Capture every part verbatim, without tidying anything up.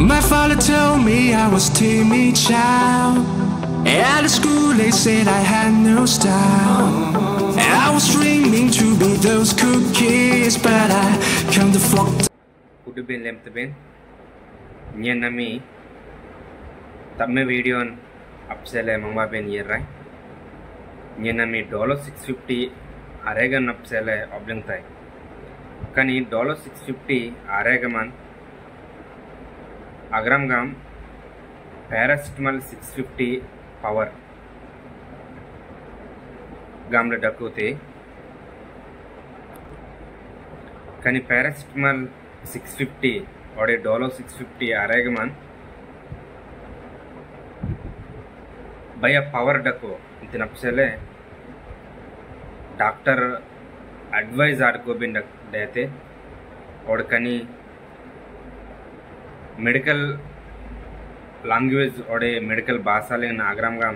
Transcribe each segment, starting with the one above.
My father told me I was timid child. At the school they said I had no style. And I was dreaming to be those cool kids, but I come to flock. Kudu ben lem ben. Nyen nami. Tamme video on upsell mangwa ben yerai. Nyen nami Dolo six fifty aregan upsell obling tai. Kani Dolo six fifty aregaman agram gam paracetamol six fifty power gamle dakote kani paracetamol six fifty ode Dolo six fifty aregaman baya power dako itinapsele doctor advise adko bin dete और कनी medical language और medical भाषा ले नागराम गाम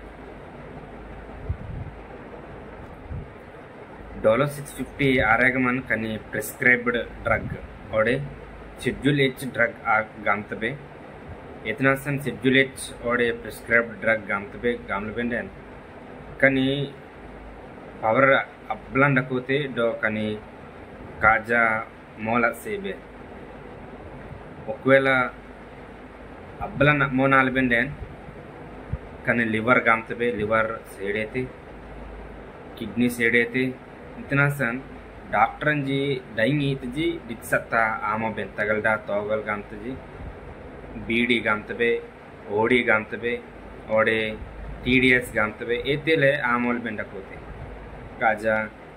डॉलो six fifty आरेगमन कनी prescribed drug और schedule H drug गामतबे इतना सन शेड्यूल एच और प्रिस्क्राइब्ड ड्रग गामतबे गामलबेंडन कनी पावर अब्लन डकोते डो कनी काजा मोला सेबे ఒకవేళ అబ్బలన మోనాల్ బెండెన్ కానీ లివర్ గామ్తబే లివర్ సేడేతే కిడ్నీ సేడేతే इतना सन डॉक्टर जी डाइंग जी दिक्सत्ता आम बेन तगलडा तोगल गामत जी बीडी गामतबे ओडी गामतबे ओडे टीडीएस गामतबे एतेले आमोल बेंडकोते काजा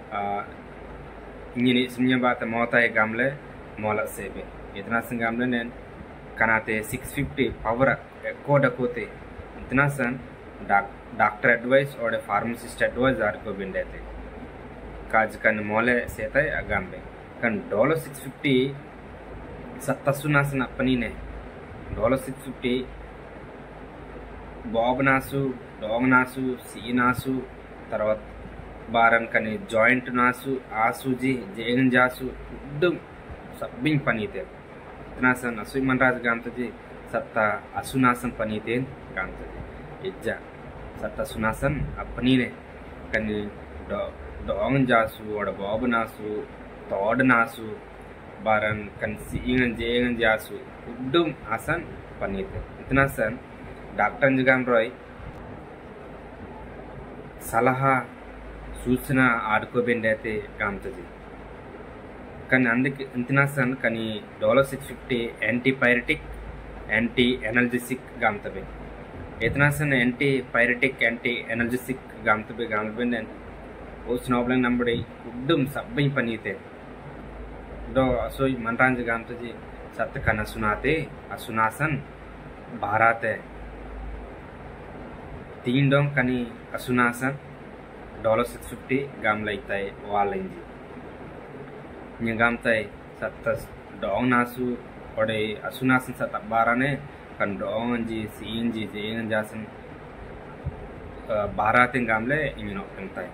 इंगिनी सुन्या बात मोता गामले मोला सेबे इतना संगामले ने कनाते सिक्स फिफ्टी पावर एको डकोते इतना सन डॉक्टर एडवाइस और फार्मासिस्ट एडवाइस आरको बिंडेते काज कन मोले सेता अगाम्बे कन डॉलो सिक्स फिफ्टी सत्तसुनासन अपनी ने डॉलो सिक्स फिफ्टी बॉब नासु डॉग नासु सी नासु तरवत बारन कने जॉइंट नासु आसुजी जेन जासु उड्डम सब्बिंग पनीते इतना सन असुई मनराज गामतजी सत्ता असुनासन पनीते गामतजी इज्जा सत्ता सुनासन अपनी ने कनी डॉग जासु और बॉब नासु तोड नासु बारन कन सींगन जेंगन जासु उड्डम आसन पनीते इतना सन डॉक्टर जगाम रोय सलाहा सूचना आडको बेंडेते गामतजी कनी अंदके इतना सन कनी Dolo six fifty anti pyretic anti analgesic गामतबे इतना सन एंटी पायरेटिक एंटी एनर्जेसिक गामतबे गामबे ओ स्नोबलन नंबड़ी उड्डम सब्बई पनीते दो असोई मनरांज गामतजी सत्त कना सुनाते असुनासन भाराते तीन डों कनी असुनासन डॉलो सिक्स फिफ्टी गाम लाइताय वालेंजी गामताय सत्ता डोंग नासु और असुनासन सत्ता बाराने कन डोंग जी सीन जी जेन जासन बाराते गामले इंगिन ओपनताय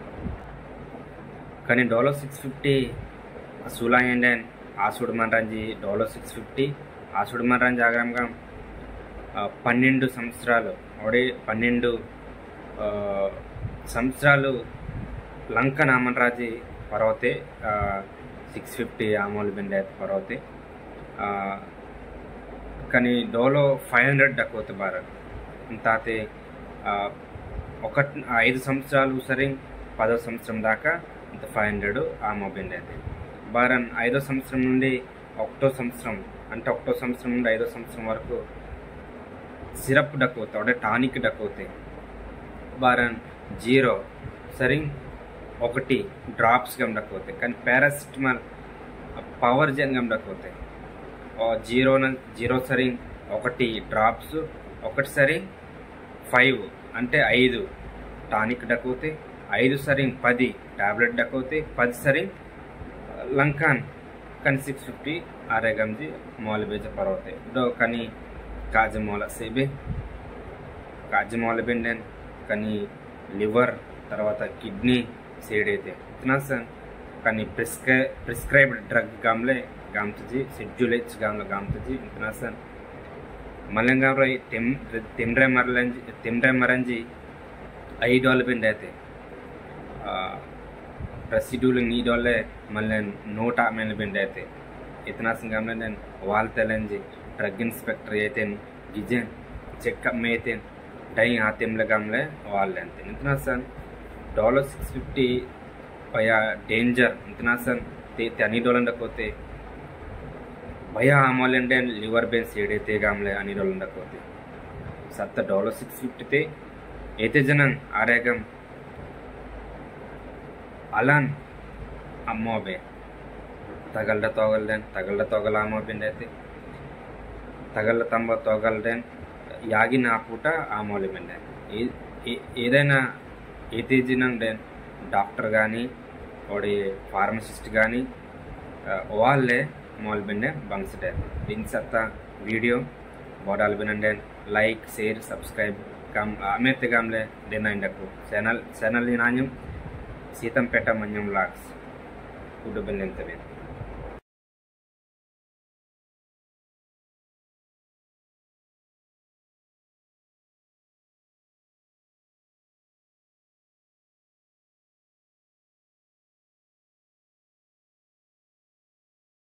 कनी डॉलो सिक्स फिफ्टी असुला एंडन आसुड मनरांजी डॉलो सिक्स फिफ्टी आसुड मनरांजी आगाम गाम पन्नेंडु संवत्सरालु और पन्नेंडु संवत्सरालु लंक नामनराजी परवते सिक्स फिफ्टी आमोल बिंडे परवते कनी डोलो फाइव हंड्रेड डकोते बार अंताते ఐదు సంవత్సరాలు సరే పదో సంవత్సరం దాకా ఇంత ఫైవ్ హండ్రెడ్ ఆమో బిండే బారన్ ఐదో సంవత్సరం నుండి ఒకటో సంవత్సరం అంటే ఒకటో సంవత్సరం నుండి ఐదో సంవత్సరం వరకు సిరప్ డకోతే అంటే టానిక్ డకోతే బారన్ జీరో సరే ఒకటి ड्रॉप्स गम डकोते कन पैरासिटामोल पावर जन गम डकोते और जीरो न जीरो सरी ఒకటి ड्रॉप्स ఒకటి सरी फाइव అంటే ఐదు టానిక్ డకోతే ఐదు सरी పది టాబ్లెట్ డకోతే పది सरी లంకాన్ कन सिक्स फिफ्टी आरे गम जी मोल बेज परवते दो कनी काज मोल सेबे काज मोल बेंडन कनी लिवर तरवाता किडनी सेडेते इतना सन कनी प्रिस्क्राइब्ड ड्रग गामले गामतजी शेड्यूल एच गामले गामतजी इतना सन मलंगाम रही तिम तिमरे मरलंज तिमरे मरंजी आई डॉल बिन रहते रेसिड्यूल नी डॉले मलन नोटा में बिन रहते इतना संगम ने वाल तेलंजी ड्रग इंस्पेक्टर येते गिजन चेकअप में येते डई हाथिम लगाम ले वाल लेंते इतना सन डॉलर सिक्स फिफ्टी भया डेंजर इतना सन ते त्यानी डॉलर डकोते भया आमोलेंडे लिवर बेन सेडे ते गामले अनि डॉलर डकोते सत्त डॉलर सिक्स फिफ्टी ते एते जनन आरेगम अलन अम्मो बे तगल्ड तोगल्डेन तगल्ड तोगल आमो बिंडेते तगल्ड तंब तोगल्डेन यागिन आपूट आमोले बिंडे ఏదైనా ఏతేజినండే డాక్టర్ కానీ వాడి ఫార్మసిస్ట్ కానీ వాళ్ళే మాల్ బిండే బంగ్స్డే దీని సత్త వీడియో బోడాల్ బినండే లైక్ షేర్ సబ్స్క్రైబ్ కమ్ అమేతే గమ్లే దేనండకు ఛానల్ ఛానల్ ని నాణ్యం సీతంపేట మన్యం వ్లాగ్స్ కుడు బిందెంతవే